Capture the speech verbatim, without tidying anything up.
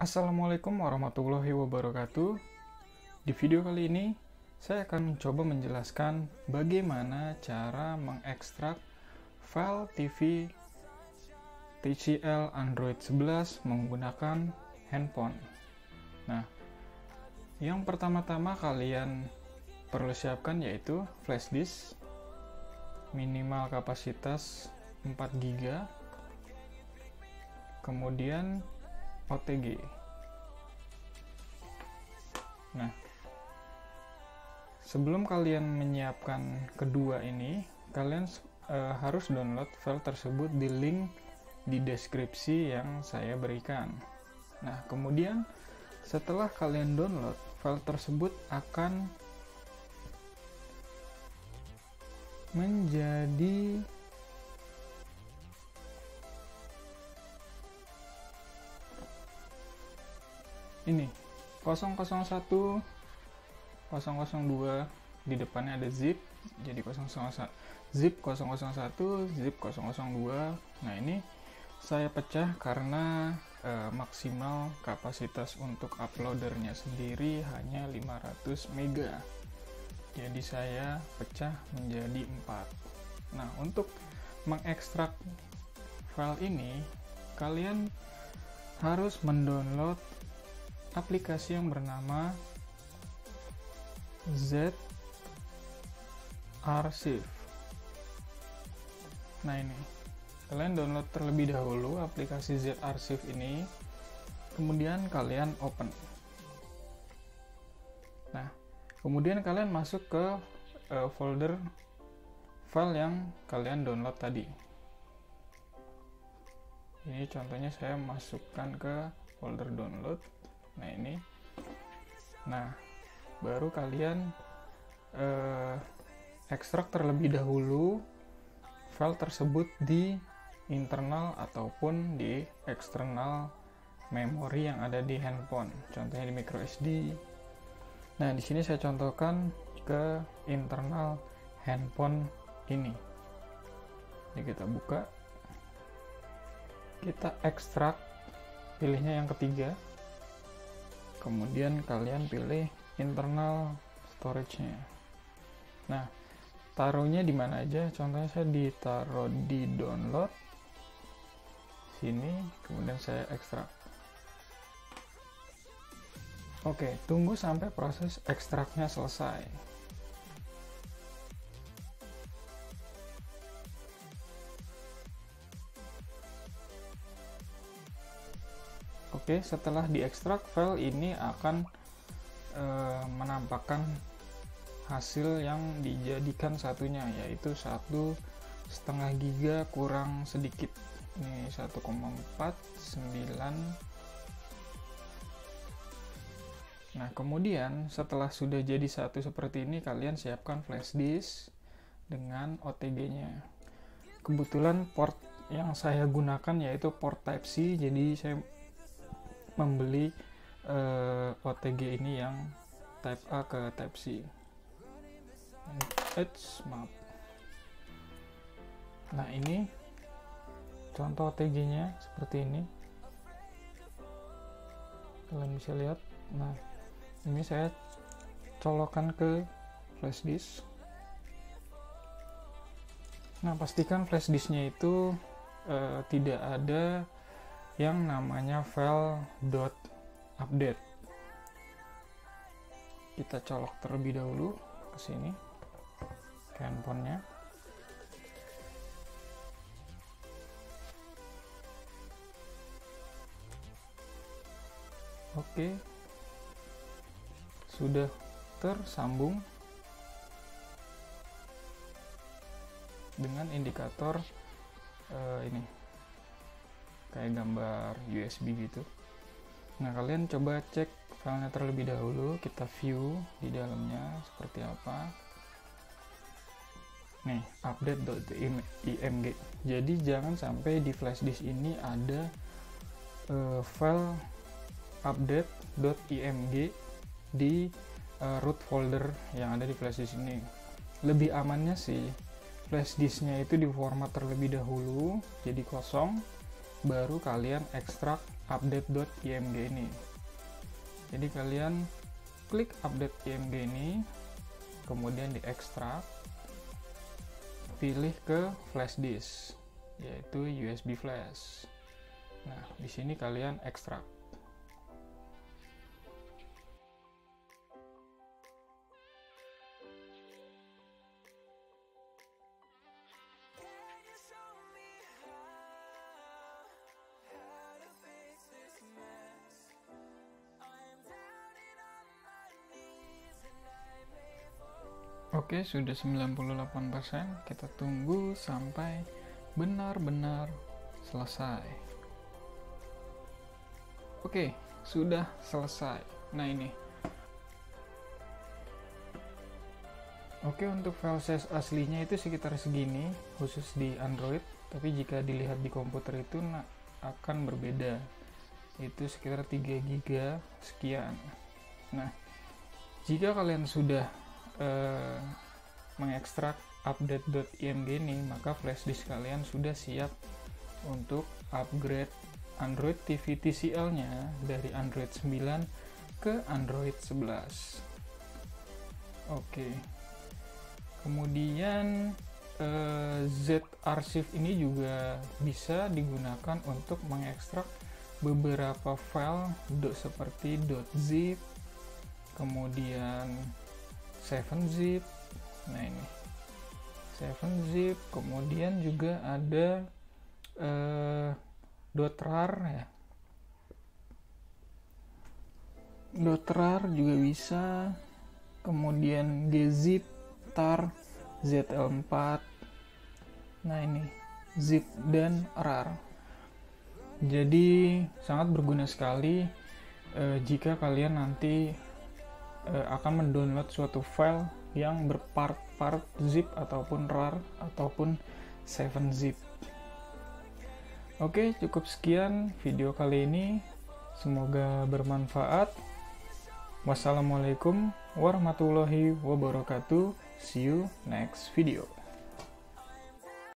Assalamualaikum warahmatullahi wabarakatuh. Di video kali ini saya akan mencoba menjelaskan bagaimana cara mengekstrak file T V T C L Android sebelas menggunakan handphone. Nah, yang pertama-tama kalian perlu siapkan yaitu flash disk minimal kapasitas empat giga, kemudian O T G. Nah, sebelum kalian menyiapkan kedua ini, kalian uh, harus download file tersebut di link di deskripsi yang saya berikan. Nah, kemudian setelah kalian download, file tersebut akan menjadi ini nol nol satu nol nol dua, di depannya ada zip, jadi nol nol satu zip nol nol satu zip nol nol dua. Nah, ini saya pecah karena e, maksimal kapasitas untuk uploadernya sendiri hanya lima ratus mega, jadi saya pecah menjadi empat. Nah, untuk mengekstrak file ini kalian harus mendownload aplikasi yang bernama Z-Archive. Nah, ini kalian download terlebih dahulu aplikasi Z-Archive ini, kemudian kalian open. Nah, kemudian kalian masuk ke uh, folder file yang kalian download tadi. Ini contohnya saya masukkan ke folder download. Nah, ini. Nah, baru kalian eh, ekstrak terlebih dahulu file tersebut di internal ataupun di eksternal memori yang ada di handphone. Contohnya di micro S D. Nah, di sini saya contohkan ke internal handphone ini. Jadi kita buka, kita ekstrak, pilihnya yang ketiga. Kemudian kalian pilih internal storage-nya. Nah, taruhnya di mana aja? Contohnya saya ditaruh di download sini, kemudian saya ekstrak. Oke, tunggu sampai proses ekstraknya selesai. Oke, setelah diekstrak, file ini akan e, menampakkan hasil yang dijadikan satunya, yaitu satu setengah giga kurang sedikit. Ini satu koma empat sembilan. Nah, kemudian setelah sudah jadi satu seperti ini, kalian siapkan flash disk dengan O T G-nya. Kebetulan port yang saya gunakan yaitu port Type C, jadi saya membeli uh, O T G ini yang Type A ke Type C. Eits, maaf. Nah, ini contoh O T G-nya seperti ini. Kalian bisa lihat. Nah, ini saya colokkan ke flash disk. Nah, pastikan flash disknya itu uh, tidak ada yang namanya file .update. Kita colok terlebih dahulu ke sini, ke handphonenya. Oke, sudah tersambung dengan indikator uh, ini, kayak gambar U S B gitu. Nah, kalian coba cek filenya terlebih dahulu, kita view di dalamnya seperti apa. Nih, update.img. Jadi jangan sampai di flash disk ini ada uh, file update.img di uh, root folder yang ada di flash disk ini. Lebih amannya sih flash disknya itu di format terlebih dahulu jadi kosong, baru kalian ekstrak update.img ini. Jadi kalian klik update.img ini, kemudian diekstrak, pilih ke flash disk, yaitu U S B flash. Nah, di sini kalian ekstrak. Oke, sudah sembilan puluh delapan persen. Kita tunggu sampai benar-benar selesai. Oke, sudah selesai. Nah, ini. Oke, untuk file size aslinya itu sekitar segini, khusus di Android. Tapi jika dilihat di komputer itu nah, akan berbeda. Itu sekitar tiga giga sekian. Nah, jika kalian sudah Uh, mengekstrak update.img ini, maka flash disk kalian sudah siap untuk upgrade Android T V T C L nya dari Android sembilan ke Android sebelas. Oke, kemudian uh, Z-Archive ini juga bisa digunakan untuk mengekstrak beberapa file seperti .zip, kemudian seven zip. Nah, ini seven zip, kemudian juga ada eh, .rar ya. .rar juga bisa. Kemudian gzip, tar, Z L empat. Nah, ini zip dan rar. Jadi sangat berguna sekali eh, jika kalian nanti akan mendownload suatu file yang berpart-part zip ataupun rar ataupun seven zip. Oke, cukup sekian video kali ini. Semoga bermanfaat. Wassalamualaikum warahmatullahi wabarakatuh. See you next video.